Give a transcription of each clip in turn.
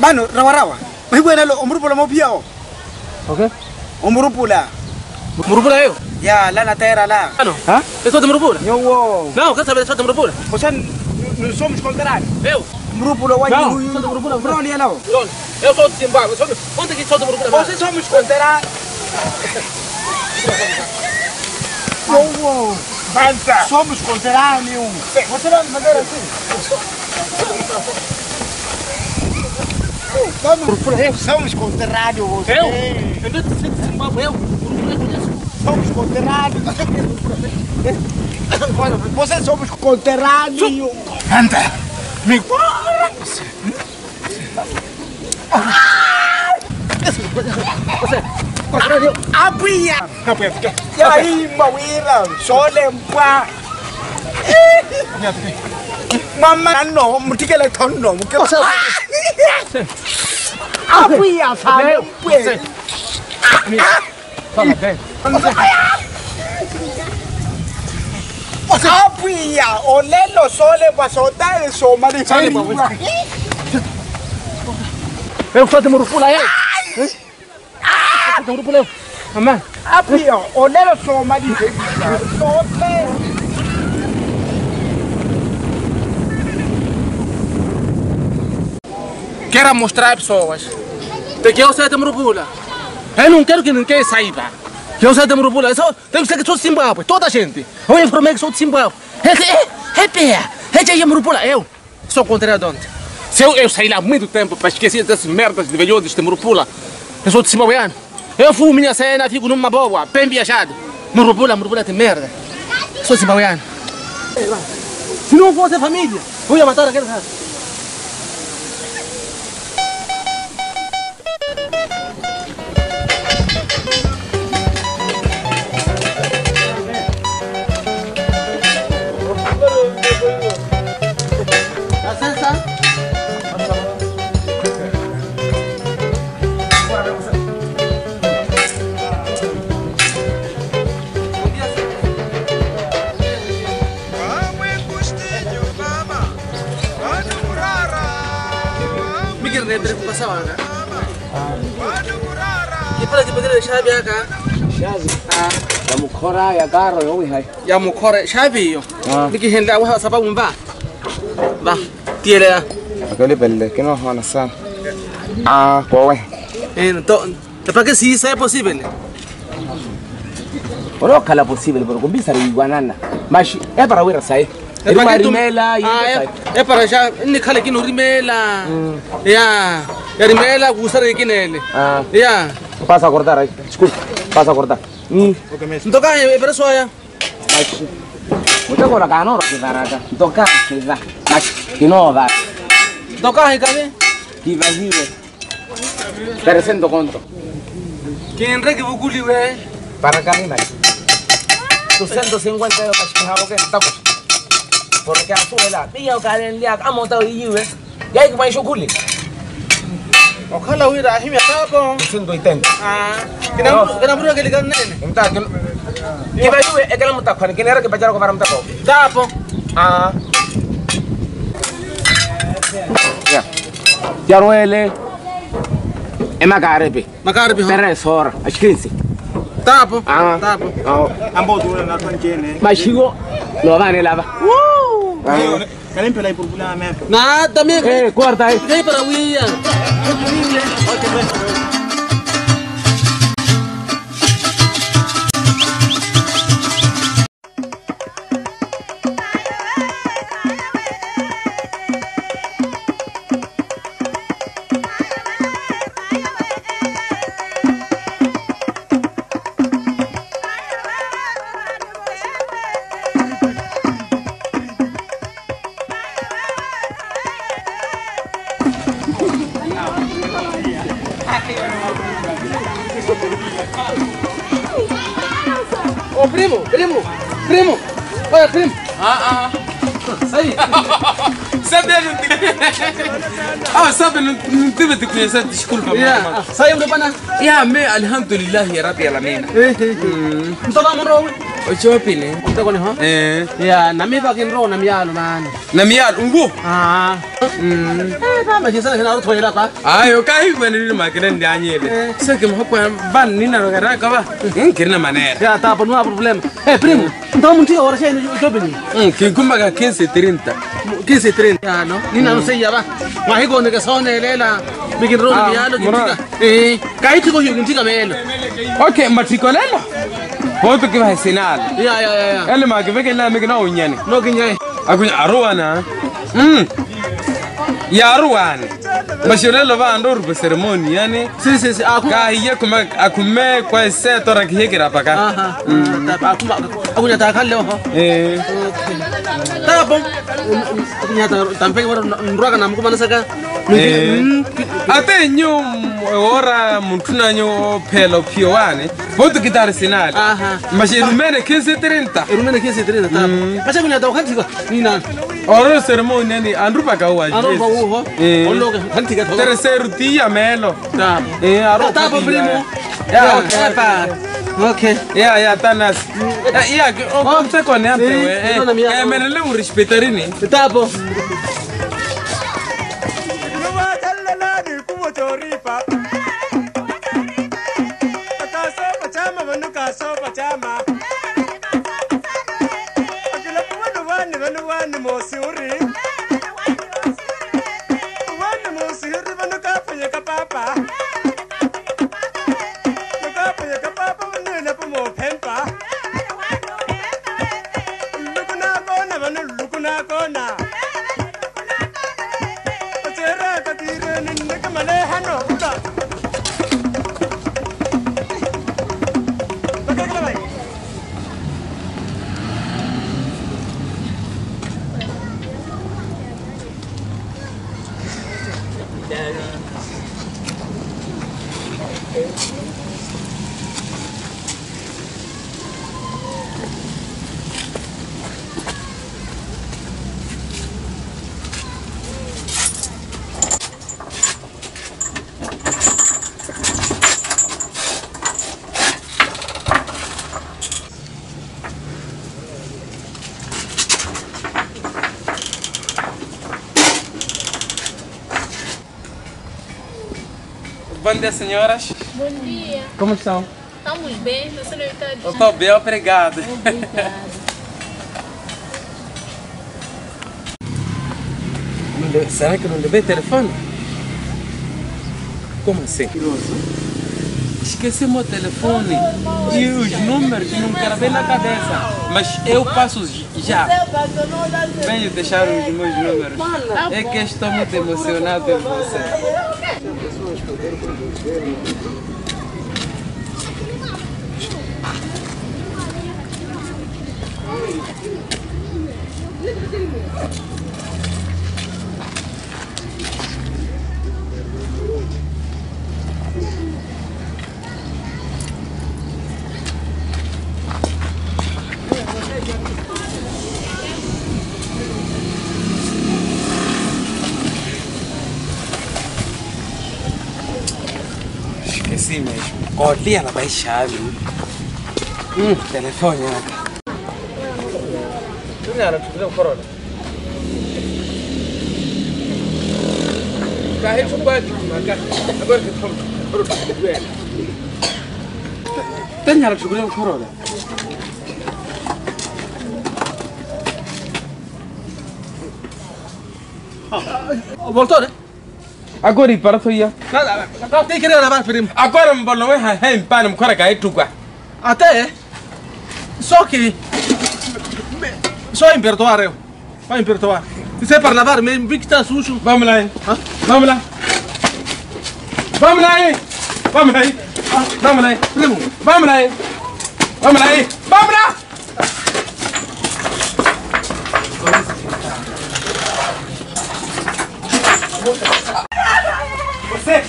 Mano, rawa. Mahigwena lo umurupula mo piao. Okay. Umurupula. Murupula eu? Ya, lá na terra lá. Ano? Ha? Ito de Murupula? Yo. Não, quer saber só de Murupula? Você não somos contrários. Eu? Murupula vai. Não, sou de Murupula. Onde é lá? Eu sou de Zimbábue. Onde que sou de Murupula? Você somos contrários. Yo. Banta. Somos contrários. Você vai me mandar assim. Somos contrários. Eu? Eu não sei de Zimbábue. Eu? Somos contrários. Vocês somos contrários. Anda. Me Você. Abria. E aí, Mauíra, só lembrar. Mamma não, me diga lá tão não, que você. Abria, sabe? Você. Fala bem. Abria, olelo só lembra só tá isso, mas Eu sou de Murupula, eu? Sou de Murupula, eu? Amém. Abria, olelo só, mas só Quero mostrar às pessoas que eu sou de Murupula. Eu não quero que ninguém saiba que eu sou de Murupula. Tem que ser que sou de Zimbábue, toda a gente. Eu informei que sou de Zimbábue. É de Murupula. Eu sou contrário de ontem. Se eu saí lá há muito tempo para esquecer dessas merdas de velhotes de Murupula. Eu sou de Zimbábue. Eu fumo minha cena, fico numa boa, bem viajado. Murupula tem merda. Sou zimbabweano. Se não fosse a família, eu ia matar aquele cara. Ya mukora ya garo yo hai. Ya mukora shabi yo. Diki henda wa sababu mba. Ba, tiele. Akali belle que no hona sa. Kowe. Entonces, ¿para qué sí es posible? Oro kala posible, pero con bisa iguanana. Mas é para ver sai. É para rimela e é para já, ni kala que no rimela. Ya, rimela gustar de quinele. Ya. Passa a cortar aí. Desculpa. Passa a cortar. Então cá é para só ya. Muita coisa cá não que dará. Então cá, mas que não vai. Então cá é cadê? Que vai vir. 300 conto. Quem rege vou culi we? Para cá mais. 250 euros mas que rabo que tá com. Porque a sua lá, tinha o cara ali a montar o iu e aí que vai choculi. O kala wi da himi ta ko 180. Kena bro ke ligan nene. Entah que vai ver é que ela monta com que era que bajar com para montar com. Tá po. Ya. Ya no ele. É Macarepe. Macarepe. Pera sora, a esquece. Tá po. Tá po. Ambo tu na panjene. Mas chegou. Lo vai ne lava. Querem pela por pula mesmo. Nada me. Corta aí. Vem para William. Ô primo. Olha primo. Sai. sabe não tive de conhecer, desculpa. Sai para pana. Ya me alhamdulillah ya rabbi alamin. Então vamos Ochopile. Utako ni ho? Ya, na mimi bakin ro na miyalo man. Na miyalo ungu. Ba majisa na ro thoyela ka. Ayo kai kwene makene ndi anyele. Seke mhokwa ban nina ro garaka ba. Kirina manera. Ya tá no há problema. Primo, então muito hora cheio no jobini. Quem kumaga 15:30. 15:30. Ya no. Nina não sei ya ba. Mas higo ne kasone lela. Bikin ro na miyalo kitika. Kai tiko hiyo kitika melo. Okay, matricolelo. Ponto que vai ensinar. Ya. Ele ma que vem que lá me que não unhane. No kinyai. Agunya aruana. Ya aruana. Mashirelo va andor por ceremonia yani. Si. Ka hiye kuma akume kwa seto rakihekera paka. Agunya ta kan leo ho. Tá bom. Agunya ta tampe waro nroga na mko manasaka. Ate nyo ora mutuna nyo pelo pioane. Ponto que dar sinal. Mas mene 15:30. Mene 15:30 tá. Mas agunya ta kanti ko. Nina. Ora ceremonia ni andrupa ka wa. Andrupa ho. Ologa kanti ka. Terceiro dia melo. Tá. Tá bom primo. Ya, okay. Ya, tanas. Ya, como se conecta, we? Menele un rispettarini. Tá bom. Bom dia, senhoras. Bom dia. Como estão? Estamos bem, você não está de... Eu estou bem, obrigado. Será que não levei telefone? Como assim? Esqueci meu telefone e os números não gravei na cabeça, mas eu passo já. Venho deixar os meus números. É que estou muito emocionado por você. Esqueci mesmo. Olha, ela vai chave. Telefone. Olha, tu deu corona. Carrega o pai. Agora que estamos. Tem ela, tu deu corona. Voltou, né? Agora para tu ia. Não tem que levar primo. Agora me bolou é em pano, cara que aí tu qua. Até só que só em perdoar eu. Vai em perdoar. Se é para lavar mesmo, vi que está sujo. Vamos lá, hein? Vamos lá. Vamos lá, hein? Vamos lá, hein? Vamos lá, hein? Primo, vamos lá, hein? Vamos lá, hein? Vamos lá! Você!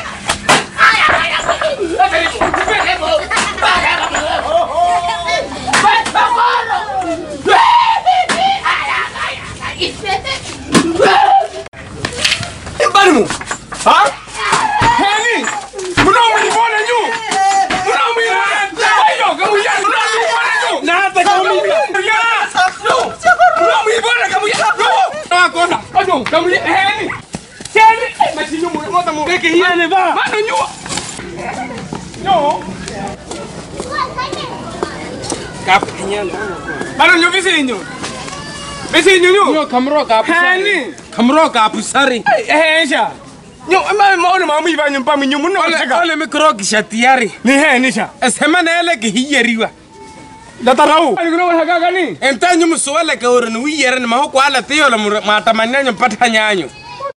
Barimo! Hã? Henry! Não me olha, não! Não me olha! Não me olha! Kamu ni Seni machinyo mota mo. Beke hiya ne ba? Mano nyo. No. Kap kinyan. Mano nyo vizinyo. Vizinyo nyo. Nyo kamro ka Hani. Kamro ka pusari. Sha. Nyo ma ona ma mu iba nyo pa mu nyo no. Ole mikro kishatiari. Ni he sha. Esema na ele ke hiyeriwa. Datarau. Ani kuno wa gani? Entanyo musuwele ke ore ni wiyere ni mahoko ala tiyo la matamanyanyo patanyanyo.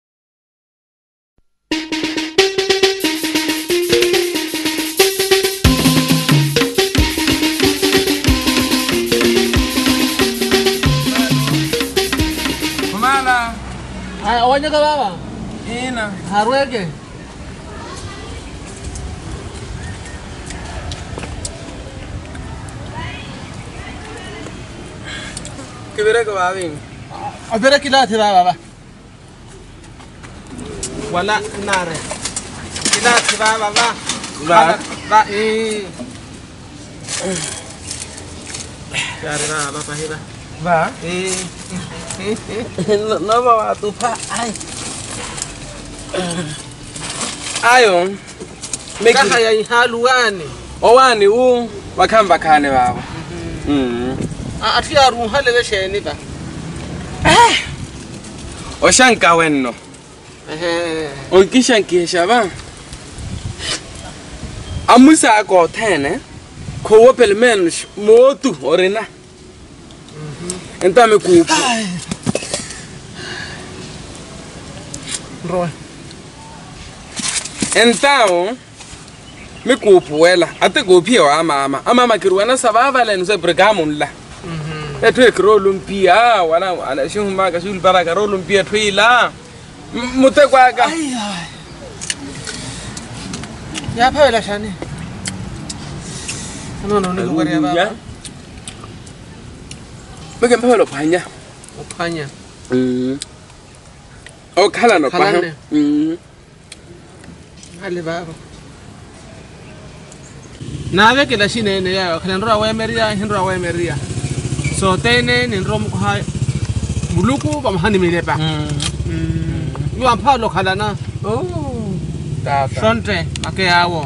Awanya ka baba? Ina. Harwege. Kibere ko babi. Abere kila thi baba. Wala nare. Kila thi baba ba. Ba Yare na ba pahiba. Ba? No ba tu pa ai. Ayo. Meka haya haluani. Owani u wakamba kane baba. Ati aru halele sheni ba. Oshanka wenno. Onkishanki shaba. Amusa ko tene. Ko wopel men motu orena. Entame kupu. Roy. Então, me kupu ela. Ate kopia wa mama kiruana sababa le nse bregamun la. Eto krolumpia wana ana shuma ka sul baraka rolumpia twila. Mutekwaga. Ya phela shani. No ngwari ya baba. Meke mpelo phanya. Uphanya. Okhala no phanya. Hale baba. Nawe ke la shine ne ya khala ndra wa meria hindra wa meria. So tene ni ndro mu ha muluku ba mahani milepa. Yo amphalo khala na. Oh. Tata. Sonte ake yawo.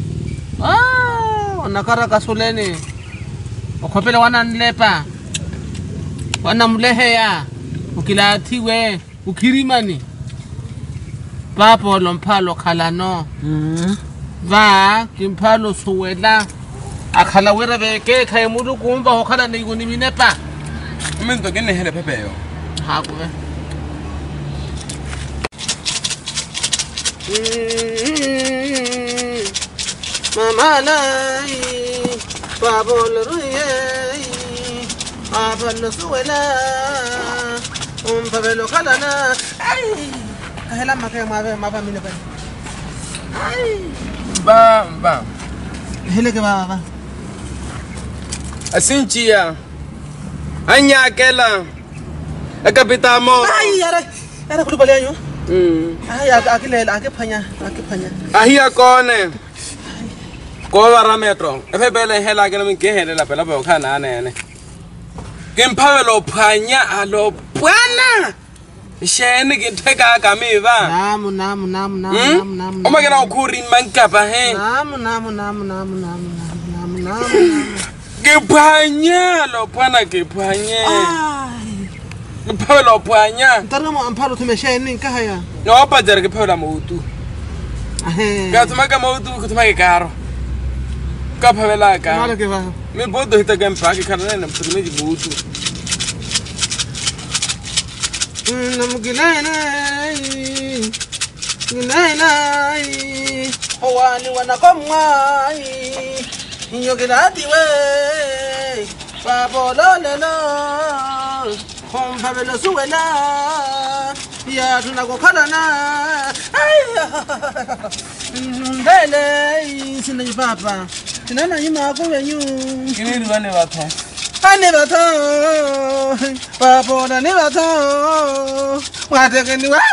Nakara kasuleni. Okhopela wana nlepa. Wana mleheya. Ukila thiwe ukirimani. Papo lomphalo khala no. Va kimphalo suwela. Akhala wera beke khay muluku umba hokhala ni guni minepa. Mento kene hele pepeyo. Ha kuwe. Mama lai babol ruye abal suwela pabelo kalana ai kahela make ma mine ba ai Ba hele ke baba asinchia anya kela akapitamo ai yara kulubali anyo ai akilela akiphanya ahia kone ko bara metro efe bele hela ke min ke helela pela ba khana nene ke mphawelo phanya alo bwana shene ke theka ka me ba namu o magena ukhuri mankapa he namu ke phanya lo bwana ke phanye mphawelo phanya taramo amphalo thume shene ka haya no pa jere ke phawela moutu ka thumaka moutu ke thumaka karo ka phawela ka mala ke ba me bodo hita ke mpa ke khana na mphumi di moutu Ginainai Hawani wanakomwai Nyogirati we Pabololelo Hompabelo suwela Ya tunakokhalana Ndele Sinayi papa Sinana yima kuwenyu kiniri bane batho Ane bato Papola ne bato Watekeni wa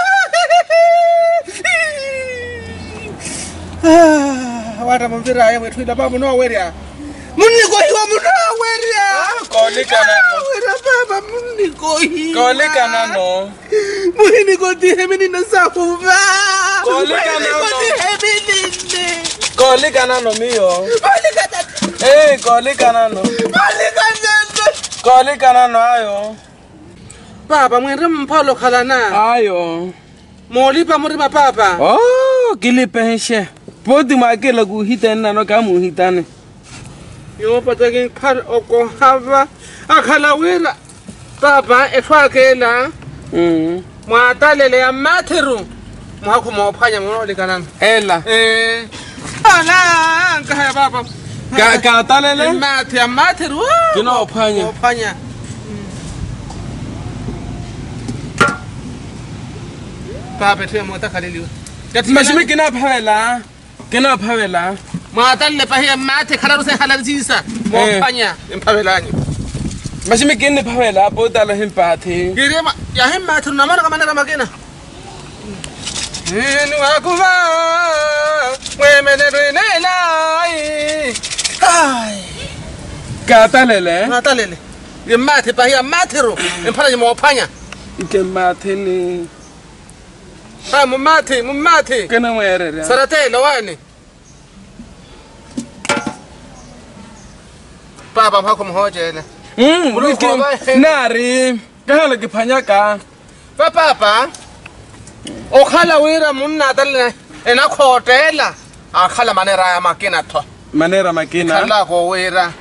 Wata mpira ya wetu ila babu no weria Muniko hiwa munaweria. Kolika nano. Wera baba muniko hiwa. Kolika nano. Muniko dihemini nasafuva. Kolika nano. Dihemini. Kolika nano miyo. Kolika nano. Kolika nano. Kolika nano. Kolika nano ayo. Baba mwere mpalo khalana. Ayo. Molipa murima papa. Oh, kilipe heshe. Podi makela kuhita nano kamu hitane. Yo patagin par oko hava akhala wira baba efakela mwatalele ya matheru mwakho mophanya ngolo kanana Ela. Ala nkaya baba Ka talele mathe ya matheru kino ophanya. ophanya baba the mota khaleliwe Mashimi kina phawela. Kina phawela. mwatalle pahe mathe khalaru se khalarisa mophanya emphavelanye Mashimi kini phawela potala himpathe. girema ya hemmathu namana kamana makena ni wakuva wemenere nelai ai Ka talele. ngatalele yemathe pahiya mathero emphana mophanya Ke matheni. ha mumathe Kana mwere. sarate lawani baba phako mhojele Nari. Kahala ke phanya ka. papa okhala wira munna talle ena khotela akhala manera ya makena tho Manera makina. khala go wira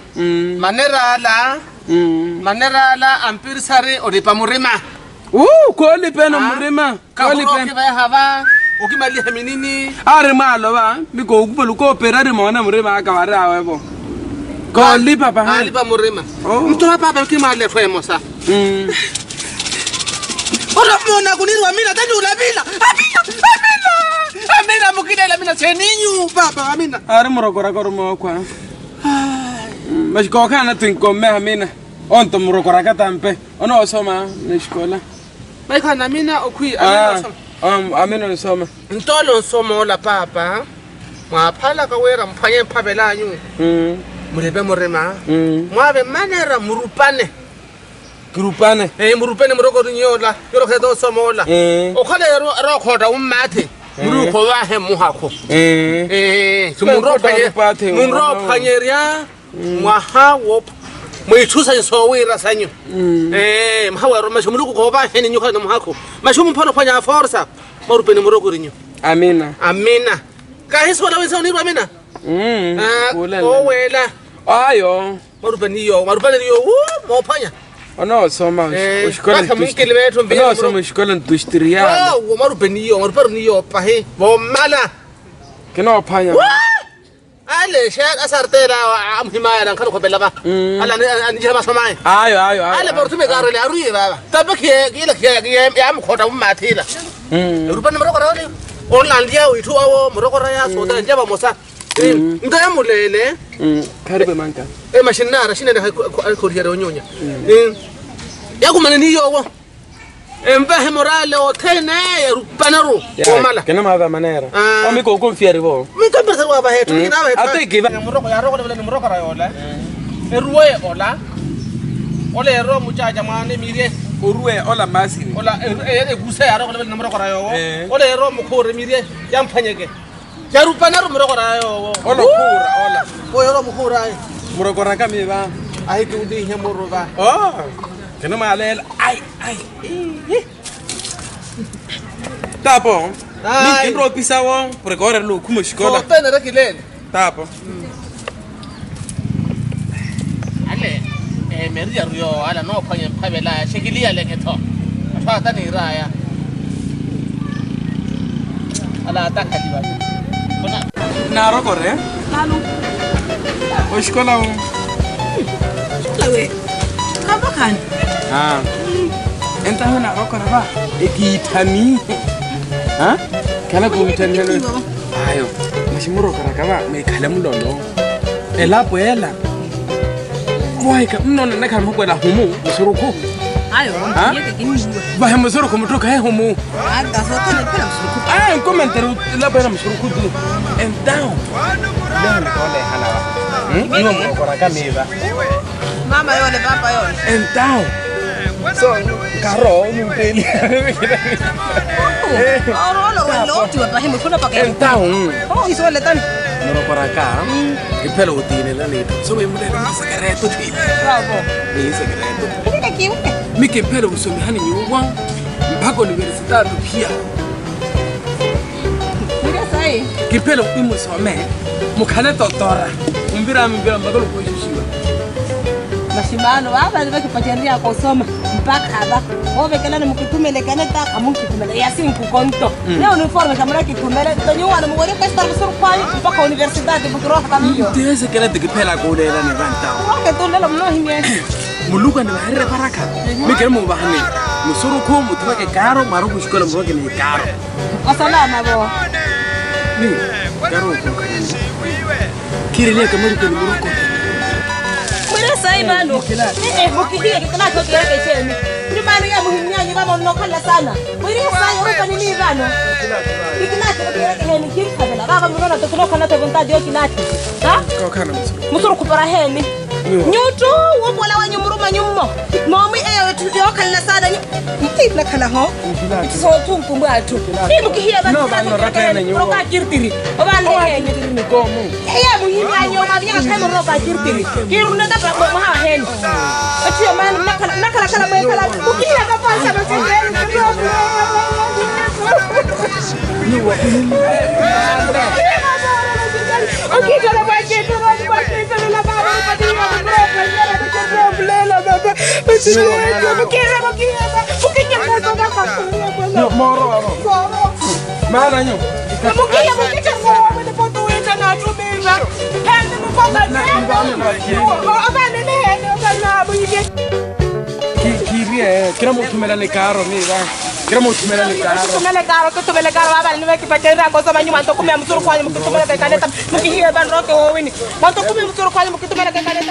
manerala ampirisari odipa murima Koli pena murima. Koli ka ke pena. ba hava okimali haminini Are malo ba. Biko kupelu ko perari mona murima ka wara awebo. Koli papa. alipa murima Oh. mtu papa kimale femo sa ora mona kunirwa mina tajula bila amina mukidela mina cheninyu papa amina Are murokora korumo kwa. Mas ko kana tinko me amina. Onto murokora katampe. Ono osoma na shikola. maikana mina okwi amina Amina nsoma. ntolo somola papa mwaphala ka wera mphanye mphabelanyu mulebe murima mwabe manera murupane Grupane. murupane muroko rinyola yoro khedo somola okhale ro khoda ummathe muruko wa he muhakho munro phanyeria mwaha wo moithusa so wira sanyo mhawaro masho muruko ko ba he ni nyukha no muhakho masho mpholo phanya forsa marupene muroko rinyo Amina. amina ka hiswa la wesa unirwa mina o wela Ayo. marupene yo mo phanya Ono osoma shikola. kaka mwikele bethu mbili Ono osoma shikola industrial. wo marupene yo pahe bo mala Kino phanya. ale shaka asartela amhimaya nan khalo khobela ba ala ni jama somai Ayo. ale portume garo le aruye baba tabake ile ya mkhota ummathila rupane mroko ra le onlandia uithu awo mroko ra ya soda njaba mosa nda mulele Karibe manka. mashinara shine da khoriere onyonya yakumane niyo wo embahe morale othene rupanaro omala Kena mava manera. Omi ko confiere bo. minka berserwa ba hetu ina ba Ate giva. mroko ya roko le mroko ra yola eruwe ola ole ro muchacha mane mire Urue ola masiri. ola eguse ya roko le mroko ra yo ole ro mukhore mire yamphanyeke ya rupanaro mroko ra yo Ola kura ola. oyo ro mukhora ai Murokora kami ba. ai ke udi he moroba Oh. Kena malela. Ai. Tapo. Ai. Ni kiro pisawo. Prekore lu kumo shikola. ko tene rekilele Tapo. ale meria rio ala no phanye phabela shekilia leketho fa ta ni raya ala ta khaliba kona Naro kore. Halo. O shikola o. Lawe. Kaba kan. Enta hona rokora ba. Ekitani. Kala ko mitani hano. Ayo. Mashimuro karakaba me kala mulondo. Elapo ela. Kwaika mnona nakama kwela humu usuruku. Ayo, yeke kinimba. Ba hemu suruku mutoka he humu. Aga soto ne pera suruku. Commentary la pera msuruku tu. And down. Leo ni kole halawa. Não vou para cá mesmo. Mama yone, papa yone. Então, só carro não tem. Então, oh, isso é tão. Não para cá. E pelo utile lá nem. Só me mulher mais secreto de. Bravo. Bem secreto. Fica aqui, Me que pelo so me hani nyuwa. Mpaka universidade pia. mira sai. Que pelo imusome. Mukana totora. Mbira mbagalo kujishiwa. Mashimano baba nibakipatiania kusoma mpaka hapa. Wewe kana mkitumele kana taka mkitumele yasi mkukonto. Leo uniforme kama kitumele tanyuwa na mwere pesa msuru kwani mpaka universidade bukiroha kama hiyo. Tese kana tikipela kulela ne banta. Roke tu lelo mno himye. Muluka ni bahari baraka. Mikere mu bahani. Musuru ko mutwake karo maruku shikola mwoke ni karo. Asalama bo. Ni karo ko. Kirele kama ruko ni muruko. Mira sai balo. Mukihia kitana to kile kecheni. Ni bano ya muhimia ni baba mnokala sana. Mira sai ruka ni ni bano. Ikinati kile keheni kirkabela. Baba mnona to kunoka to vontade yo kinati. Ha? Kokana musuru. Musuru kupara heni. Nyutu wobola wanyu muruma nyummo. Momi eyo tuyo kala sana ni. Mtibla kala ho. So tumpu mbatu. Ni mukihia bano. No bano rakene nyummo. Roka kirtiri. Obale heni. Ni komu. Eya muhimia nyoma bia kama roka kirtiri. Kiruna da ba ma heni. Atiyo man nakala kala mai kala. Mukihia da pasa ba sengeni. Ni wa. Okay, kalau macam tu la baba No moro. Mana nyo. Kira mau tumela le carro ni va. Kira mau tumela le carro. Tumela caro, que tumela caro, baba ni me que patera cosa manyu manto come musuru kwa mu tumela ke kaneta mukihiya ban roke ho wini. Manto come musuru kwa mu tumela ke kaneta.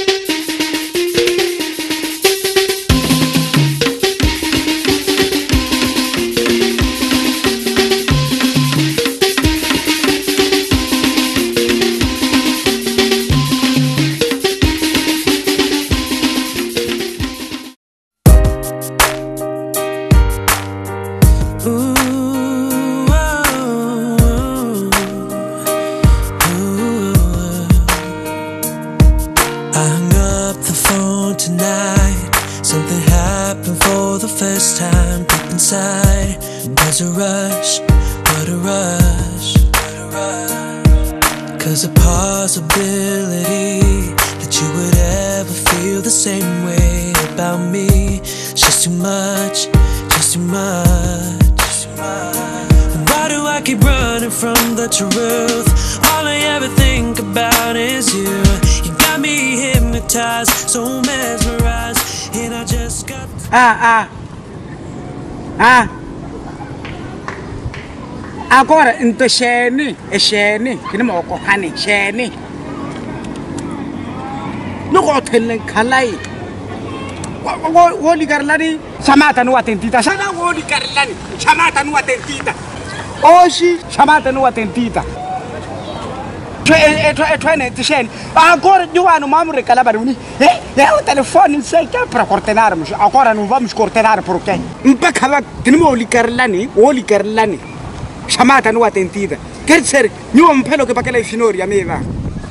Cause a possibility that you would ever feel the same way about me. It's just too much, just too much. Why do I keep running from the truth? All I ever think about is you. You got me hypnotized, so mesmerized, and I just got Agora into sheni, kini mo ko hani sheni. No ko tellen kalai. Woli garlani samata no atentita. Sana woli garlani samata no atentita. Oshi samata no atentita. Twane tisheni. Agora Giovanni mamre calabaruni. O telefone sei che per coordenarmi. Agora non vamos coordenar perché. Impacava kini mo woli garlani. Chamata no atentida. Quer dizer, nenhum pelo que para aquela finória meva.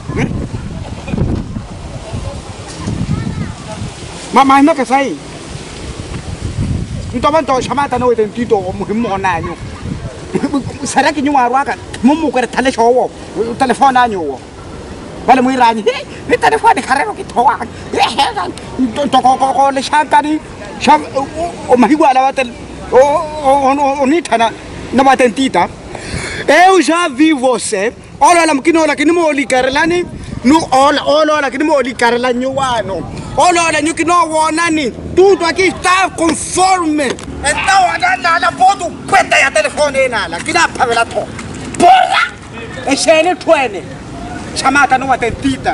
Mas não que sai. Então vamos chamata no atentito o muhimona. Será que nenhuma ruaca? Mumu quer telefone o telefone anho. Vale muito rani. O telefone carrego que toa. Toko le chantani. O mahigua la batel. O nitana. Não atentita. Eu já vi você. Olha lá, que não olha que não olha carlani. Não olha que não olha carlani o ano. Olha que não olha nem. Tudo aqui está conforme. Então olha foto peta a telefone nela. Que dá para ver lá to. Porra! Esse é ele chamada não atentita.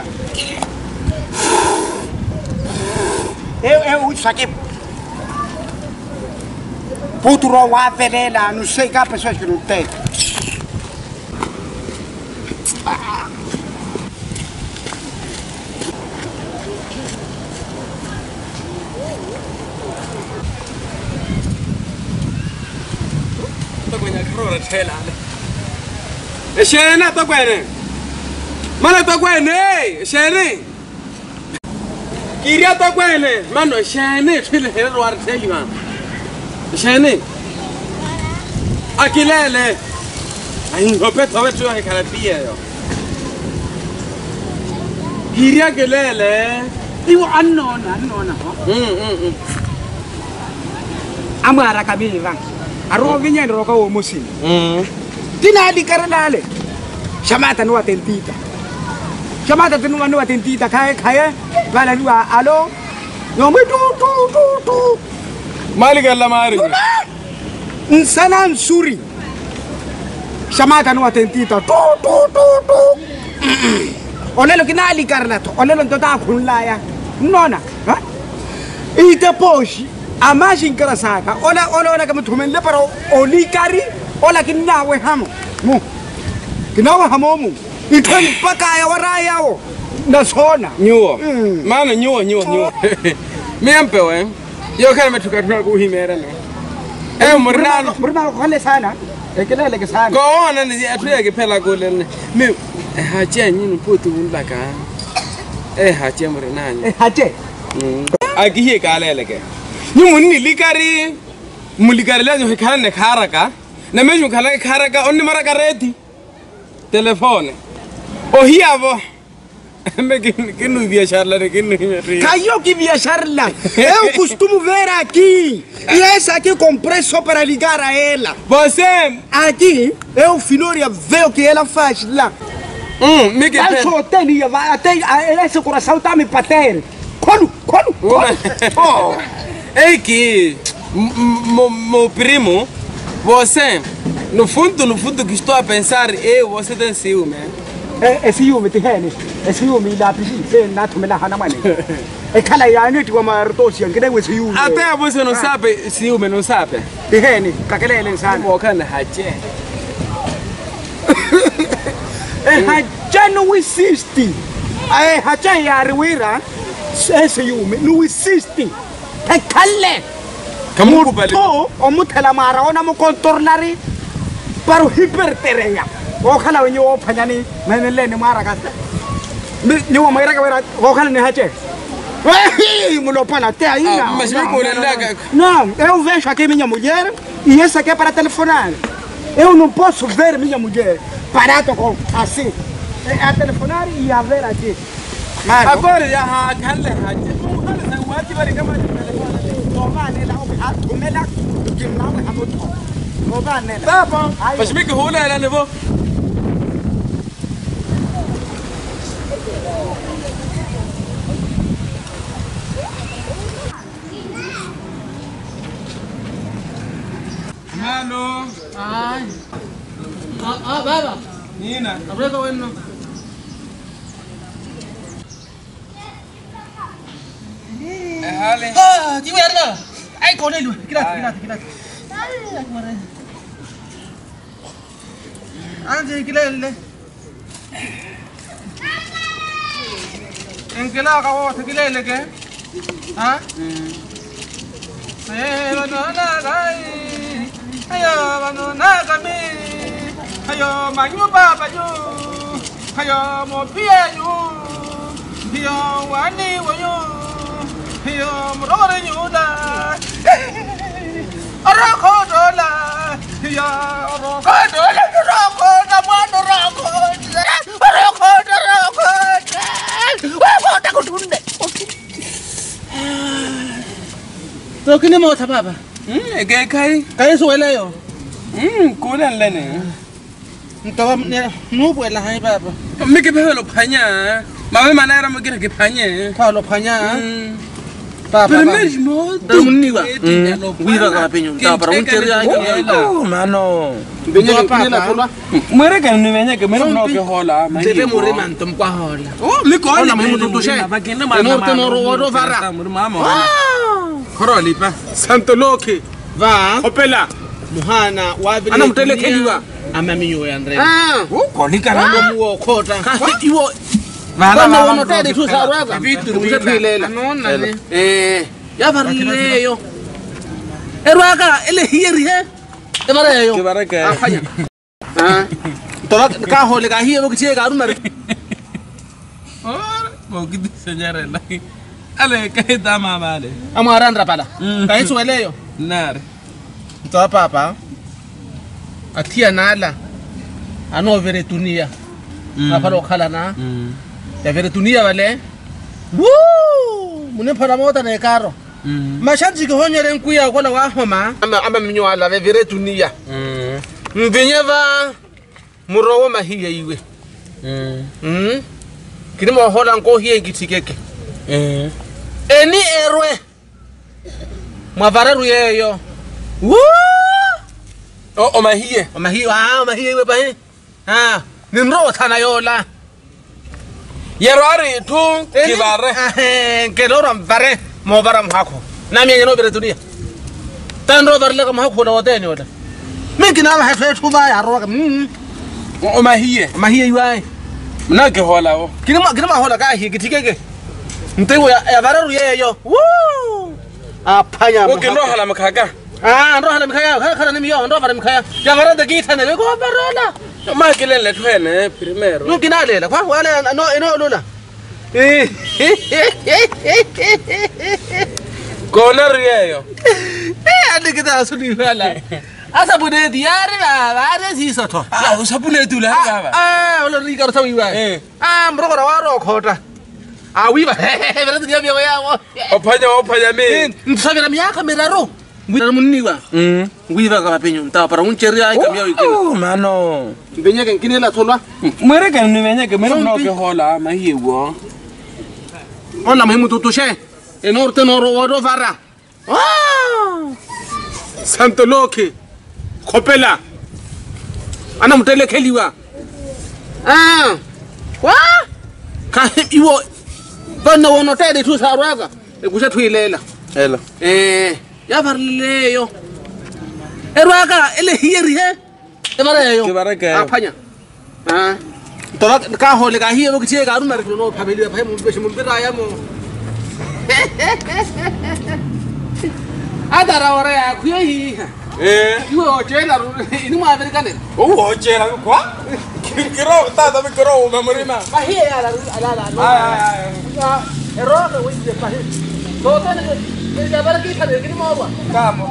Eu isso aqui. Putro a verela, não sei que há pessoas que não tem. phela le shena to kwene mana to kwene shene kiria to kwene mano shene phile hele ro ar theli man shene akilele ai ngope to vetu ai kala pia yo kiria kelele iwo annona amara kabira aro vinya ro ka o musini tinali karanale shamata no atentita shamata tenu no atentita kaya bala lua alo no me tu malika la mari insana nsuri shamata no atentita tu olelo kinali karlato olelo ndota khunlaya nona ha ite poshi amashi nkarasaka ola kama thumenle pero olikari ola kinawe hamo mu kinawe hamo mu ithon pakaya waraya wo nasona nyuo mana nyuo miampe we yo kana metuka ku himera no murna khale sana ekelele ke sana ko ona ni atuya ke phela ko le mi hache nyini putu unlaka hache murna hache akihe kalele ke nyumuni likari mulikari la nyo khana ne kharaka na meju khala kharaka onni maraka reti telefone o hiavo me kinu biashara le kinu kayo ki biashara la eu costumo ver aqui e essa aqui comprei só para ligar a ela você aqui eu filhoria vê o que ela faz lá me que eu só tenho até esse coração tá me batendo quando oh é que meu primo você no fundo que estou a pensar você tem ciúme é ciúme te rene é ciúme lá precisa na tomela hana mane é cala ya neti wa martosi ngene we ciúme até você não sabe ciúme não sabe te rene kakelele sana o kana haje haje não existe haje ya riwira é ciúme não existe é cale kamu bale o mutela mara ona mo contornari para hipertereya o khala wenye o phanyani menele ni mara ka ni wa maira ka wera o khala ni hache mulopana te ainda mas me colenda não eu vejo aqui minha mulher e essa aqui é para telefonar eu não posso ver minha mulher parado com assim é a telefonar e a ver aqui agora já khalle haje khalle wajibi bari kama telefone وبعدين لو بحطهم جبناه وحطهم وبعدين طبعا بس بيجي هو لا نبو هالو هاي بابا نينا ابريك وينه هالي دي وين اي كونيلو كده انت كده انكلا قوت كده لك ها ايوه انا لاي ايوه انا كمي ايوه مانيو بابا يو ايوه مو بيو بيو واني ويو بيو مروري يودا اراكودولا يا اراكودولا اراكودا ما اراكودا تو كني موت بابا كاي سويلا يو كولن لني انت نو بولا هاي بابا ميكي بهلو بانيا ما ما نرى ميكي بانيا كالو بانيا Pero mesmo Darmuniwa. Wira ka penyo. Ta para un cheria ai. Mano. Benyo papa. Muere que no venía que menos no que hola. Debe morir mantum kwa hola. Oh, me cola. Hola mu tu she. No te no ro vara. Mama. Khoroli pa. Santo Loki. Va. Opela. Muhana wabi. Ana mtele keliwa. Ama minyo ya Andre. Kolika na mu khota. Iwo Vala no no te tu sarwaga. Vitu philela. Ya varile yo. Erwaga ele hieri he. Emareyo. Que baraka. Afanya. Tola ka hole ka hiye bokitie ka rumare. Porque diseñar la. Ale, que está mamale. Amarandra pala. Ka hizo eleyo. Nare. Tola papa. Atia nala. Ano veretunia. Aparo khala na. Ya veretunia vale. Woo! Mune phala mota na karo. Mashanji ko honyere nkuya kwa wa homa. Amba minyo ala veretunia. Mbenyeva murowo mahiye iwe. Kini mo hola nko hiye ngitikeke. Eni erwe. Mwavararu yeyo. Woo! O mahiye. Mahiye iwe bahe. Ninro thana yola. Yerari tu kibare. Keloro mbare mo bara mhako. Na myenye no veretunia. Tanro barle kama hako na woteni wala. Mingi na ba hafe tuba ya roka. O mahiye. Mahiye iwe. Na ke hola o. Kini ma hola ka hi gitikeke. Ntewo ya bararu yeyo. Woo! Apanya O ke no hala makaga. ndo hala mikaya khala ni miyo ndo bara mikaya. Ya barada gita ne ko barola. Ma ke le twene primero. No kinalela kwa wala no lola. Kona riyo. Andi kita asuli wala. Asa bude diari ba si soto. Usapule tu la baba. Wala rika tawi wa. Mroko na waro khota. Wiba. Vera dia biya ya. Opanya me. Nsabira miyaka miraro. Ngwira munniwa. Ngwiva ka penyo nta para uncheri ai kamia wikini. Oh mano. Benya ke kinela tholwa. Mwere ke nwenye ke mere no ke hola mahiye wo. Ona muhimu tutushe. Enorte noro wado vara. Santo Loke. Kopela. Ana mtele keliwa. Wa? Ka iwo. Bana wono tede tu sarwaga. Ekusha thuilela. Ela. Ya varleyo. Erwaga ele hieri he. Emareyo. Que baraka. Apanya. Tola ka hole ka hiye bokitie ka rumare no phabeli pha mo beshi mo bira ya mo. Adara ore ya kuyo hi. Iwe ochela ini mo amerikane. Ochela kwa? Kiro tata me kiro mamurima. Mahiye ala. Eroga wije pahe. Tote ne ya baraki khade kini mo wa. Kamo.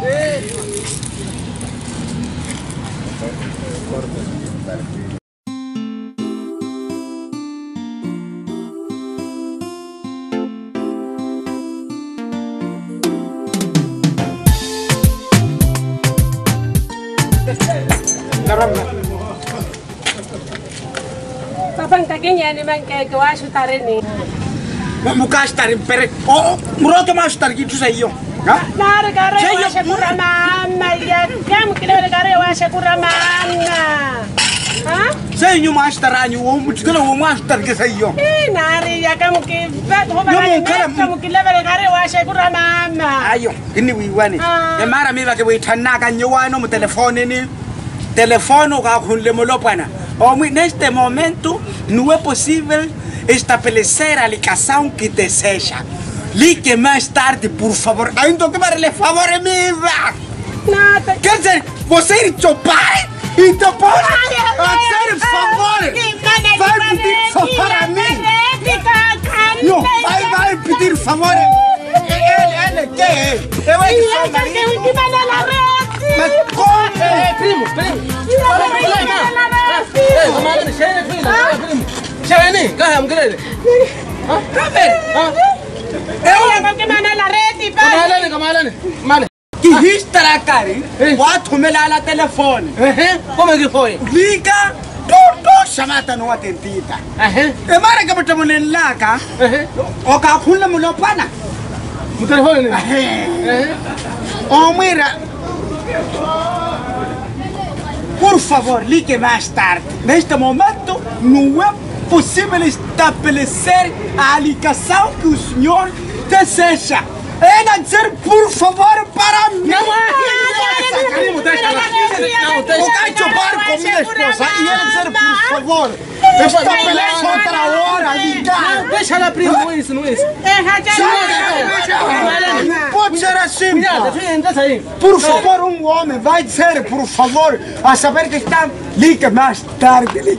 Papang kagenya ni man kay kawasho tareni. Mukas tarim pere. Muro ke mas tar gitu sayo. Nare gare washe kuramana ya kam kilo gare washe kuramana. Sayo mas taranyu o mutkala o mas tar ke sayo. Nare ya kam ki vat ho ba kam kilo gare washe kuramana. Ayo, ini wiwani. E mara mi ba ke wi thanna ka nyowano mo telefone ni. Telefono ka khunle mo lopana. Neste momento no é possível estabelecer a ligação que deseja. Ligue mais tarde, por favor. Ainda que vai lhe favor me vá. Nada. Quer dizer, você ir chopar e depois fazer favor. Vai pedir favor a mim. Não, vai pedir favor. Ele quer. Eu vou te chamar. Mas como? Primo. Kamalani shayne primo. Shayne, kaha mkelele. Kamalani. Male. Que história, cara? Quatro melhor na telefone. Como é que foi? Liga, tudo chamada não atendida. E mara que botou mulher lá, cá? O cá pula mulher pana. O telefone né? O mira. Por favor, ligue mais tarde. Neste momento, não é possível estabelecer a ligação que o senhor deseja. É dizer, por favor, para mim. Não Primo, deixa lá. Eu quero chupar com minha esposa e ele dizer, por favor. Estabelece outra hora, ligar. Deixa ela primo isso, não isso. Pode ser assim, Cuidado, pá. entra aí. Por favor, um homem vai dizer, por favor, a saber que está... Liga mais tarde, liga.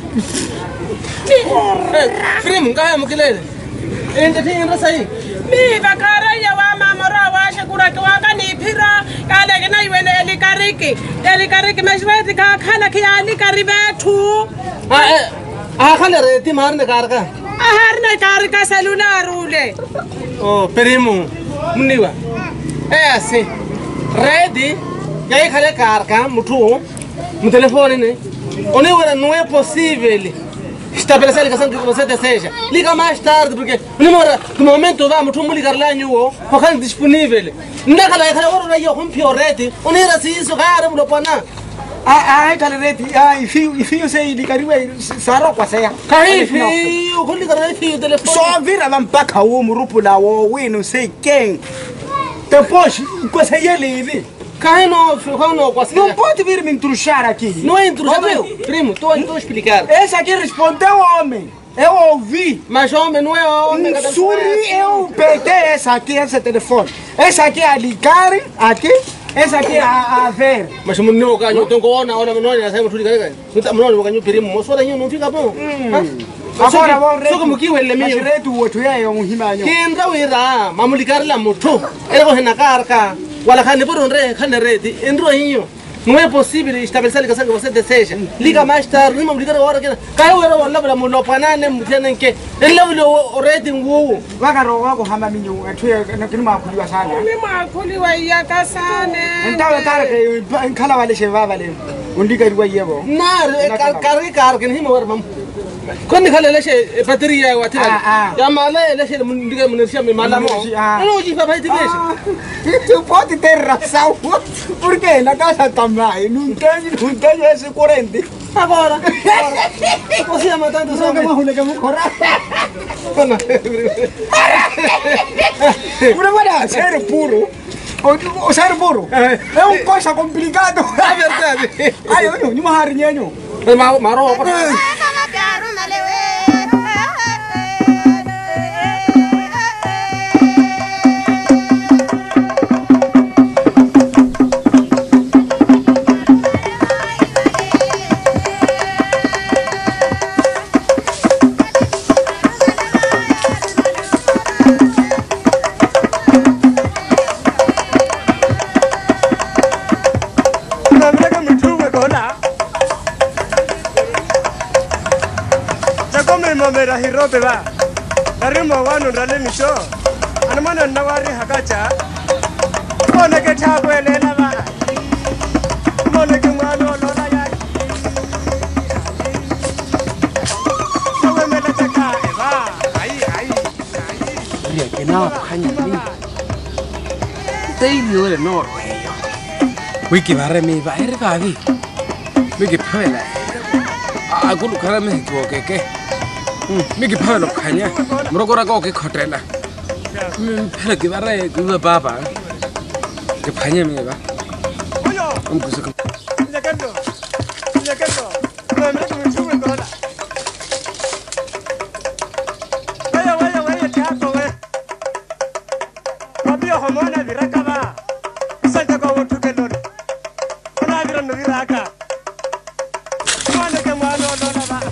Primo, calma, que lele. Entra aí. Mi bakaraya wa mamara wa shakura kwa kani phira kale ke nai wene elikariki mashweti ka khala ke ali karibethu Khale reti marne कार का. ahar na kar ka celular ule Oh, primo. Muniwa. Assim. Ready? E aí, khale कार का mutu. No telefone, né? Onde não é possível estabelecer a ligação que você deseja. Liga mais tarde, porque no momento vamos ligar lá no porque disponível. Não é que hora eu com piorete. Onde era isso, cara, não pana. Ai, Calerete, enfim, sei, ligaria, sarou com a ceia. Cai, filho, com ligar filho, telefone. Só vira vampaca o grupo lá, o não sei quem. Depois, com a ceia livre. Cai não, com a ceia. Não pode vir me intruxar aqui. Não é intruxar, meu. Primo, estou a explicar. Esse aqui respondeu homem. Eu ouvi. Mas homem não é homem. Suri, eu peguei esse telefone. Esse aqui é a ligar, aqui. Esse aqui é a ver. Mas não ganho, tenho que não sai muito ligar. Não ganho primo, moço daí não fica bom. Agora vou só como que ele mas reto o outro é himanho. Quem dá o ira, vamos ligar lá muito. Ele vai na carca. Wala khane por khane rede. Endroinho. Não é possível estabelecer a ligação que você deseja. Liga mais tarde, não vamos ligar agora que caiu era o labra mulo panane mutene que ele o rede nguo. Wagaro wako hama minyo atuye kinuma kuliwa sana. mi makuliwa yakasane Então cara que kala wale sheva wale. Undika ruwa yebo. Na car que himo war mam. Quando khale leshe bateria wa tira. Ya mala leshe mundiga munirshia me mala mo. Não hoje vai te ver. Tu pode ter razão. Porque na casa também não tem esse corrente. Agora. Você ama tanto só Vamos lá que vamos correr. Quando Para ser puro. O ser puro é uma coisa complicada. é verdade. Ai, eu não harrinho. Maro. Mera hirope ba darimo wanu rale misho anamana nawari hakacha mona ke thakwelela ba mona ke ngalo lola ya sawemela taka ba ai ya que no khanya ni tei yo no wiki bare mi ba ere ba bi wiki phela agulu khara me to ke Miki phalo khanya mrokora ko ke khotela phela ke bare ke baba ke phanya me ba oyo umkusa nyakendo mama ke mchuwe kola waya tako we wabio homona viraka ba santa ko wotu ke lori ona vira no viraka mwana ke mwalo lola ba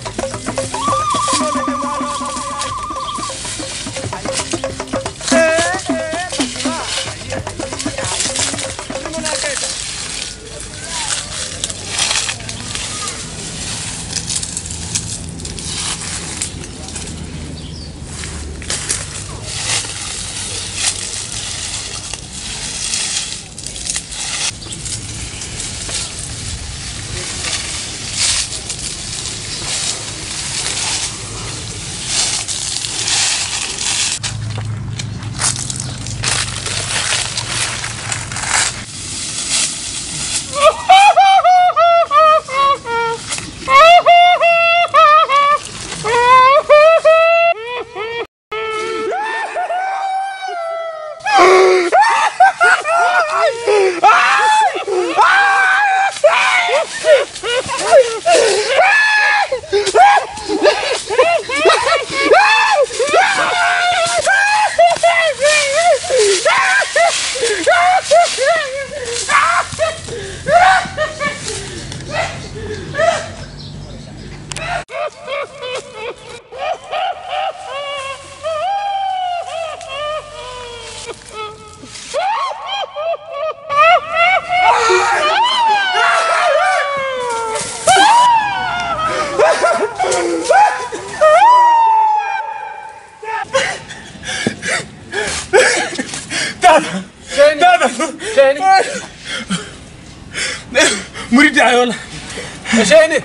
ayola. Sheni.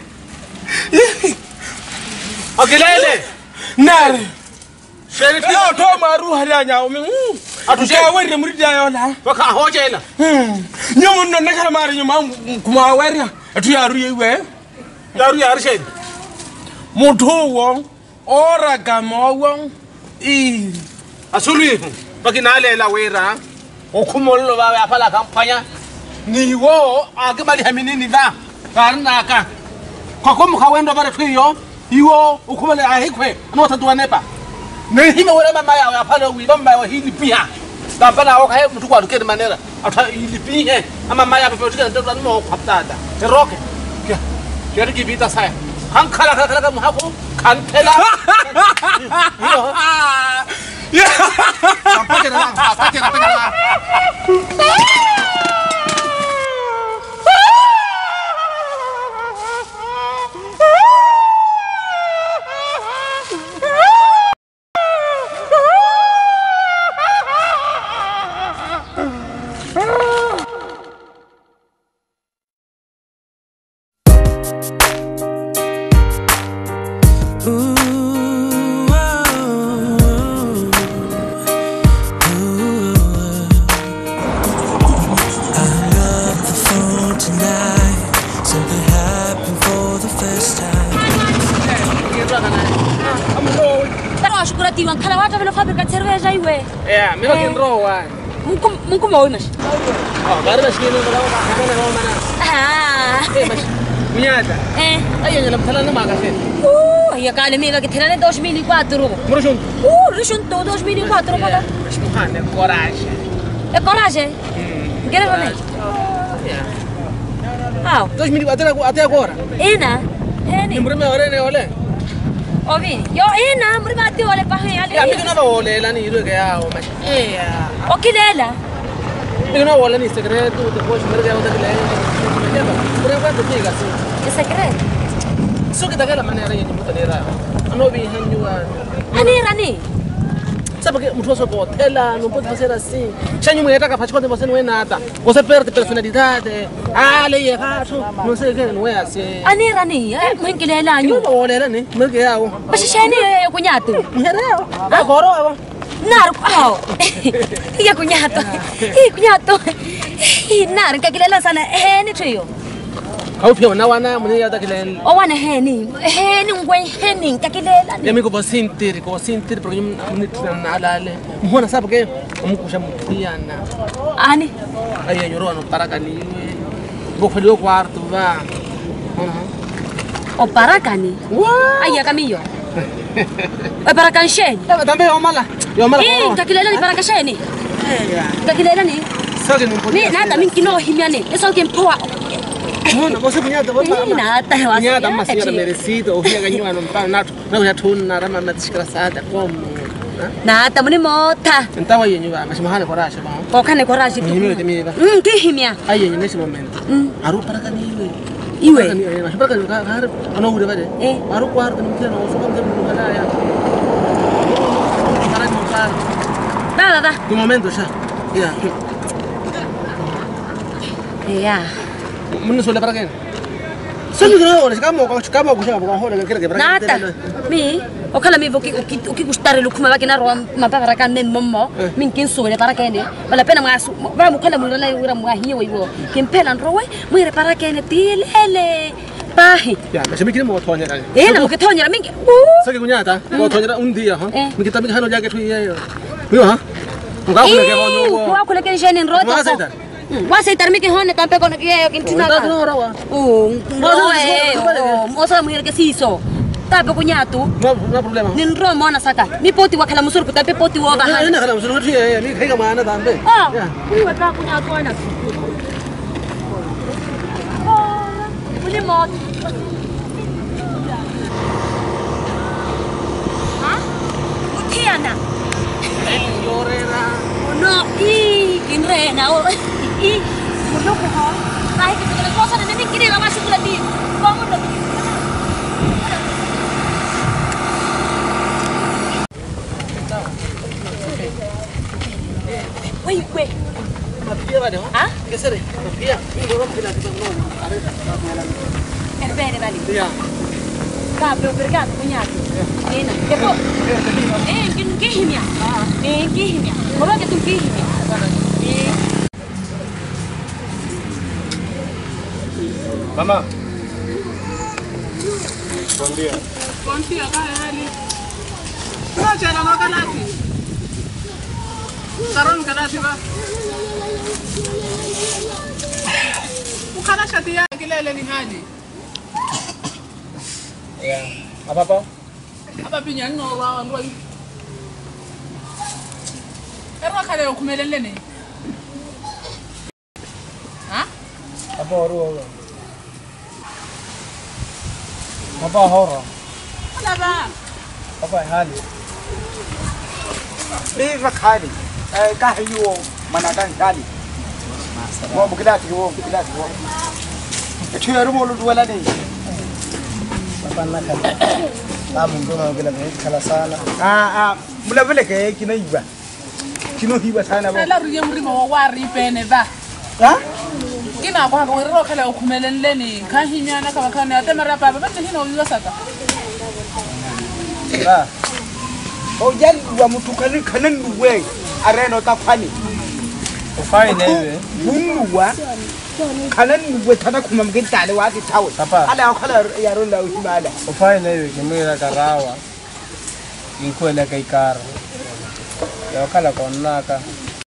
Akilele. Nare. Sheni Yo to maru haranya umi. Atusha wari muri ayola. Waka hojela. Nyomun no nakara mari nyuma kuma wari. Atu yaru yewe. Yaru sheni. Mutu wo ora gamo wo I Asuli. Bakinale la wera. Okumolo ba apala kampanya. Ni wo akibali haminini ba. Karna ka. Kwa komu wendo bare twiyo. Iwo ukumale ahikwe. No tatuwa nepa. Ne hime wala mama ya apala wi bamba wa hili pia. Tampana waka he mtu kwa dukeni manera. Ata hili pia ama maya pepe tukena ndo no kwaptada. Teroke. Kya kibita saya. Hankala kala muhako kantela. Yeah, me looking raw one. Mungkin mau mas. Oh, baru mas kini kalau mana mana. Mas, punya ada. Ayo dalam salah nama kasih. Ya kalau mereka kita ni 2004. Merusun. Rusun tu 2004 pada. Mas Tuhan, coragem. Coragem. Quer ver? Ya. Ah. 2004 até agora. Ena. Ni murme ore ne ole. Ovi, yo ena murmati ole pahe ale. Ya mimi na ole la ni iru kaya o mas. Okilela. Mimi na ole ni segredo depois merga outra que leva. Por enquanto fica assim. É segredo. Só que daquela maneira aí muito nera. Ano vi hanjua. Anira ni. Sabe que muito só botela, não pode fazer assim. Chanho mulher tá capaz quando você não é nada. Você perde personalidade. Ali é raso, não sei que não é assim. Anira ni, mungkin lela nyu. Não ole la ni, merga o. Mas shani eu kunyato. Merga. Agora Nar, au. Iya kunyato. Kunyato. Nar kakilala sana ni tuyo. Kau pia wana mwenye yata kile. O wana heni ngwe heni kakilela. Yami ko basintir porque eu na alale. Mbona sabe que umukusha mutiana. Ani. Aí yoro no parakani. Vou fazer o quarto va. O parakani. Aí Camillo. O parakansheni. Também o mala. Yo mala. Kakilela ni parakasheni. Kakilela ni. Sabe não pode. Ni nada mingi no himiane. Eso que empoa. Não, você punhata, você punhata, mas senhora merecida, ou via ganhar não já tu na rama mais desgraçada como. Nada, muni mota. Então aí eu mas mahane coragem, bom. Kokane coragem. Himia de mim. Que himia? Aí nesse momento. Aru para cá niwe. Iwe. Mas para cá lugar, não ude vai. Aru quarto não tem não, só vamos no lugar aí. Para montar. Dá. No momento já. Ya. Mun sudah para quem? Só que não, olha, kamu kushaka kwa hole kile kibra. Nada. Mi, okala mi voki gustare lukuma bakina ro mapara kan men mommo, min kin sole para kene. Bala pena ngasu, ba mu kala mun la ura mu hiye wiwo. Kin pela rowe, mu ire para kene tilele. Pahi. Ya, mas me queria mo tonya. Na mo ketonya mingi. Só que kunyata, mo tonya dia, ha. Me kita mi hano jacket hiye. Viu, ha? Ngau kule ke hono. Ngau kule ke jeni rota. Wasa itarmi ke hone tampe kono ke kintina. Mosa mujer que siso. Tape kunyato. No problema. Nin romo na saka. Ni poti wakala musur ku tape poti wo bahan. Ina kala musur hoti ni kai mana tampe. Ni wata kunyato ana. Muli mot. Ha? Mutiana. Llorera. No, kinrena. Mulu ko ho. Kahit kita kena kosa na nini kini la masuk lagi. Bangun lagi. Wait. Mati dia ada. Ah? Che sei? Via, io non ti lascio È bene, Vali. Capo, obrigado, cunhado. Ena, che poi. Che himia. Che himia. Come che tu che himia? Mamma. Buon dia. Buon dia, Vali. No, c'erano calati. Saron calati va. Ukhala shati ya kilele ni hali. Ya, apa? Apa pinyang no wa ndoi. Ero khale ukumelele ne. Ha? Apa oro? Apa horo? Ala ba. Apa hali? Riva khali. Kahiyo manakan khali. Wo bukilati wo. Echero mo ludwala ni. Hapana kaka. Kamu ngoma bila kala sana. Mula vile ke kinaiba. Kinohiba sana ba. Ala riye mrimo wa ripene ba. Ha? Kina kwa ko ro khale ukumelele ni ka himyana ka bakana atemara baba bete hino uyosaka. Ba. O jali wa mutukani kanan duwe areno ta kwani. Ufai newe. Bunwa. Kanan duwe tana kuma mgintale wa ti tawo. Ala khala yaro la usibala. Ufai newe kimira karawa. Inkwela kai karo. Ya kala konaka.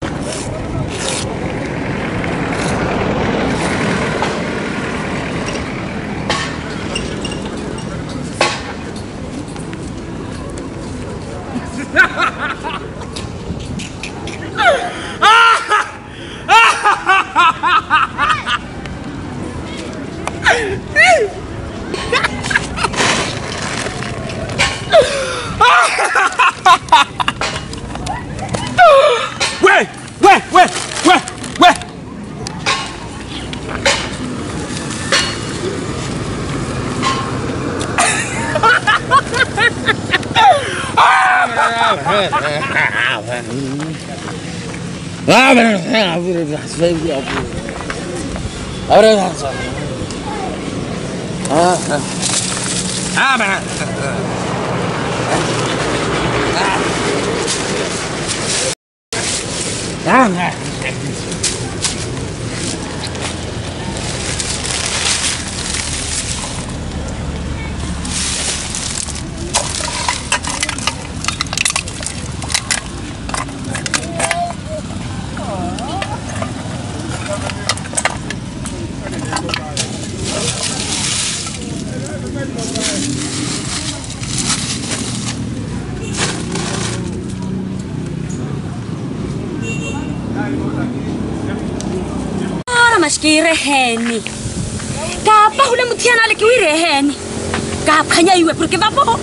Mas que rehene. Capa hule mutiana ale que o rehene. Capa kanya iwe porque vapo.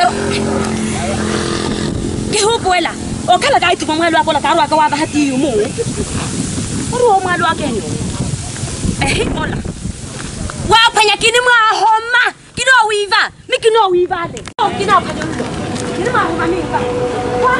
Que roubo ela. O kala gai tu mangalo akola karu akawa bahati mu. Oro malo akeni. Ola. Wa panya kini ma homa. Kino wiva. Mi kino wiva de. Kino kajo. Kini ma homa mi va. Wa.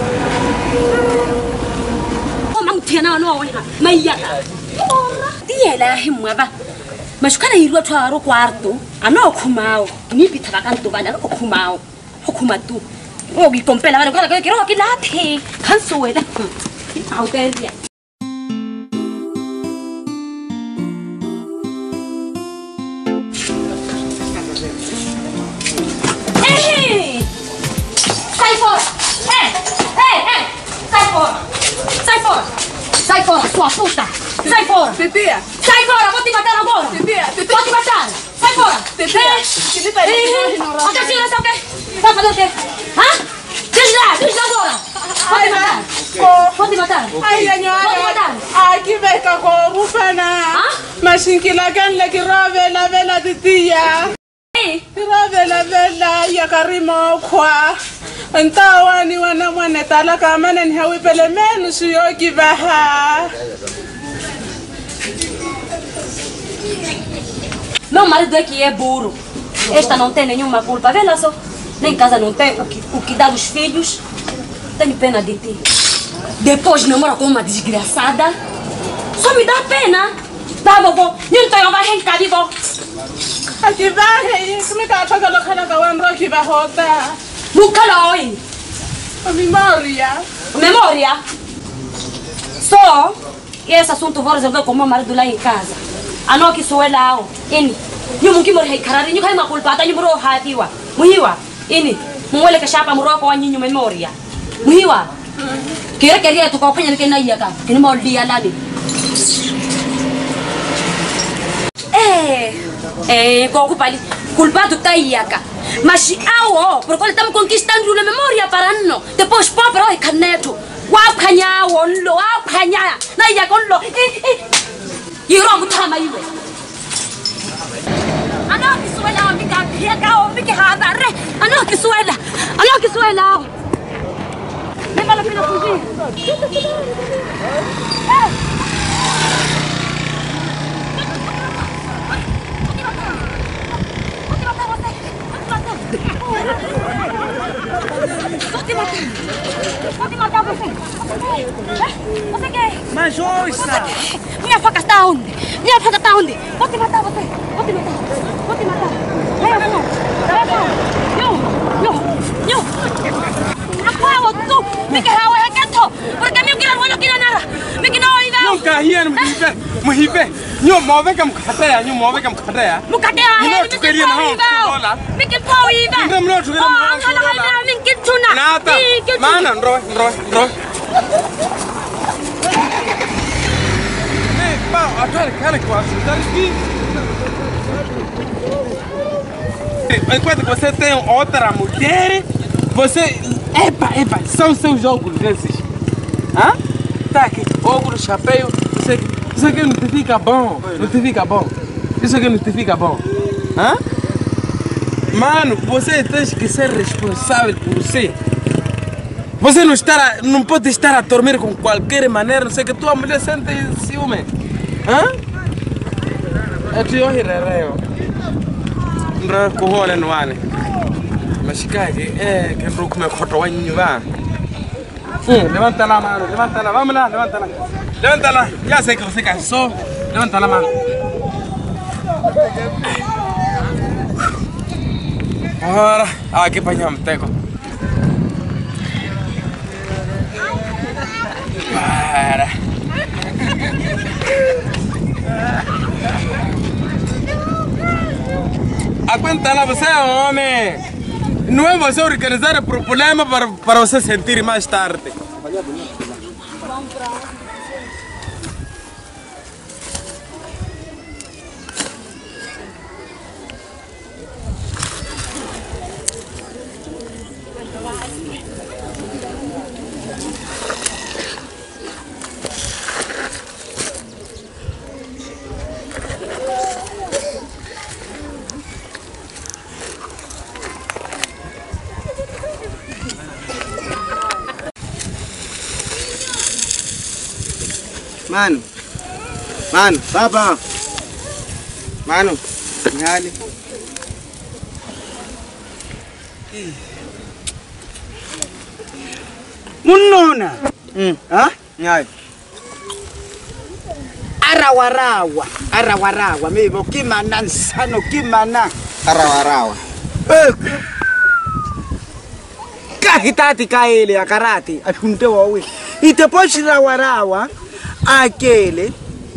O mutiana no wa. Maiya. Diela himwaba mashukana yirwa twaro kwarto ano khumao ni bitaba kanto bana lo khumao khuma tu o gi kompela bana kala ke ro ki lathe khanso wela au teria Sai fora, sua puta! Sai fora! Titia! Sai fora, vou te matar agora! Titia! Vou te matar! Sai fora! Titia! A Cassina está o quê? Vai fazer o quê? Hã? Diz lá agora! Vou te matar! Vou te matar! Ai, senhora! Vou te matar! Ai, que vai com a rufana! Mas em que lá can le que rave la vela titia! Rave la vela ya karimo kwa! Entawani wana mwana talaka mana ni hawi pele menu suyoki baha. Meu marido aqui é burro. Esta não tem nenhuma culpa. Vê lá só. Nem em casa não tem o que dar os filhos. Tenho pena de ti. Depois namora com uma desgraçada. Só me dá pena. Tá, vovô. Não tô vai arrancar de vó. Aqui vai, como é que a toca local da Wandro aqui vai rodar? Bucaloi. A memória. Memória. Só que esse assunto vou resolver com meu marido lá em casa. A não que sou ela, ini. Eu mungkin morrer carari, eu quero uma culpa, eu moro hatiwa. Muhiwa, ini. Mulai ke siapa moro ko anyi memória. Muhiwa. Kira-kira tu kau pengen kena iya kan? Kini mau dia lagi. Kau pali culpado tá aí cá. Mas porque ele estamos conquistando a memória para não. Depois pobre oi caneto. Wap kanya wonlo, wap kanya. Na iya konlo. Yiro mutama iwe. Ano kisuela mika kau mika hadare. Ano kisuela. Me vale pena fugir. Vou te matar você. Você quer? Mas ouça! Minha faca está onde? Vou te matar você. Vou te matar. Leva fora. Yo. Aku tu. Mika hawa hakato. Porque meu quero olho que nada. Mika não iba. Não carrinha muhibe. Nyo move kam khateya. Mukatea. Ino queria não. Mika pau iba. Não tukeria não. Mika tuna. Nada. Mana ro. Atrás cara que quase tá aqui. Enquanto você tem outra mulher, você epa, são seus óculos esses. Hã? Tá aqui, óculos, chapéu, isso aqui não te fica bom, Isso aqui não te fica bom. Hã? Mano, você tem que ser responsável por você. Você não pode estar a dormir com qualquer maneira, não sei que tua mulher sente ciúme. Hã? É de hoje, não corre no ar. Mas que não come corto vai nivar. Levanta lá, mano, vamos lá, levanta lá. Já sei que você cansou, levanta lá, mano. Agora, aqui apanhamos, teco. Para. Aguenta lá, você é homem. Não é você organizar o problema para você sentir mais tarde. Mano, baba. Mano, nyali. Munona. Ha? Nyali. Arawarawa, mibo kimana nsano kimana. Arawarawa. Kahitati kaele akarati apunte wawe. E depois rawarawa aquele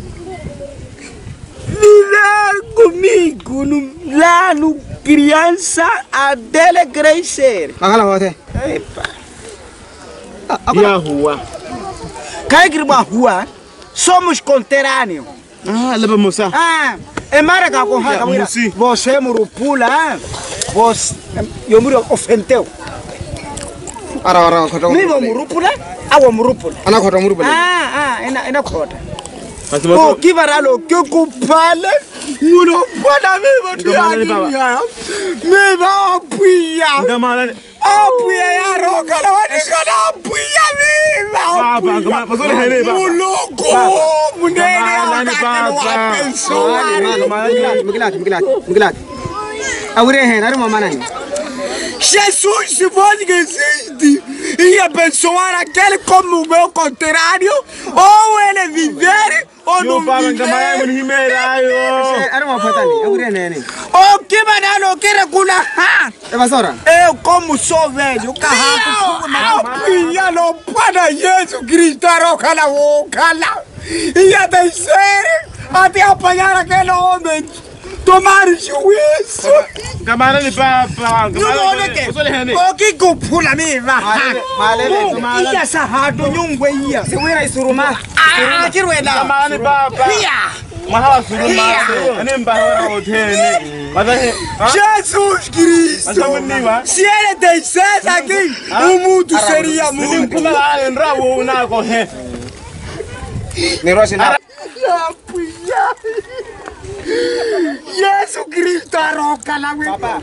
viver comigo lá no criança até crescer. Agora você. Epa. E a rua? Cai que a rua? Somos conterrâneos. Leva moça. É maraca com raca. Você é murupula. Você eu muro ofendeu. Ara, Mibo murupula? Awa murupula. Ana kota murupula. Ina kota. Oh, kibaralo que culpale. Muro para mibo tiya. Mibo apuya. Apuya ya roca la vanica apuya mibo. Baba, pasole hele baba. Muloko, munene Miglat. Aure hen, aru mama nani. Jesus se pode que existe. E ia abençoar aquele como o meu contrário, ou ele viver, ou não viver. Era uma fatali, eu queria nene. O que banana quer cular? É vassoura? Eu como sou velho, carraco, filha não para Jesus Cristo, cala a boca, ia descer até apanhar aquele homem. Tomar juízo. Camarada papa. O que pula me vai? Ia sarrado nyungwe ia. Se wira isuruma. Kiruela. Camarada papa. Mahala suruma. Ani mbahora hotel. Jesus Cristo. Se ele descesse aqui, o mundo seria mundo. Jesus Cristo arroca la Papa.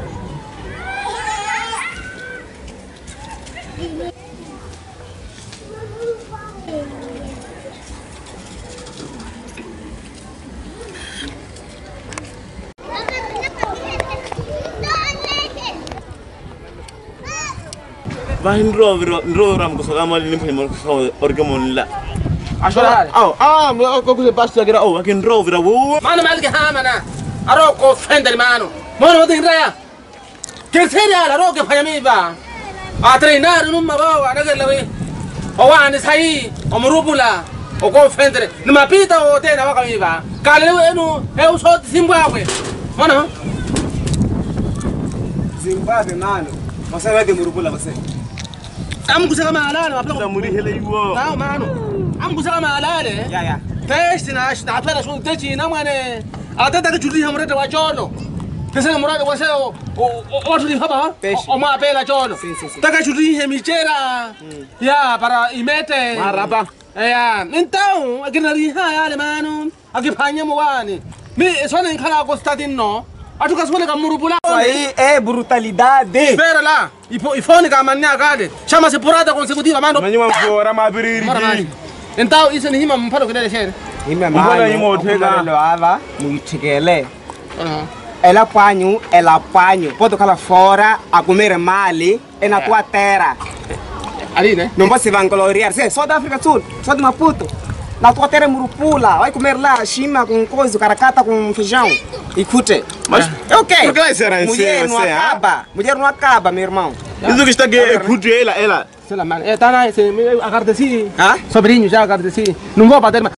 Vai ram ko sa amal lim mo ko orgamon la. Ashora. Ko ko basta gira akin rovira wo. Mano malke ha mana. Aro ko fender mano. Mono din raya. Que seria aro que fayami ba. A treinar numa ba wa daga lawe. O wa ani sai o murubula. O ko fender. Numa pita o te na wa kami ba. Kale enu eu so Zimbabwe. Mono. Zimbabwe mano. Você vai de murubula você. Am kusaka malale Da muri hele iwo. Não, mano. Am kusaka malale. Ya. Teste na pela sua teste na mane. Até tá que juli hamrete wa cholo. Tese murade wa seo o juli haba. O ma pela cholo. Tá que juli hemichera. Ya para imete. Maraba. Ya, então, aqui na linha, mano. Aqui panha moane. Me só nem cara gostadinho no. Acho que as mulheres murubula. Aí é brutalidade. Espera lá. E fone que manhã gade. Chama-se porada consecutiva, mano. Manhuma fora ma biriri. Então, isso nem hima mparo que dele ser. Ime Mbona yimo tega. Ava, muitikele. Ela apanho. Pode colocar fora a comer mali é na tua terra. Ali, né? Não você vai gloriar, só da África Sul, só de Maputo. Na tua terra é murupula, vai comer lá chima com coisa, caracata com feijão. Escute. Mas é o quê? Por que será Mulher não acaba, meu irmão. Isso que está aqui é cude ela. Sei lá, mano. Tá na agradeci. Hã? Sobrinho já agradeci. Não vou bater, mas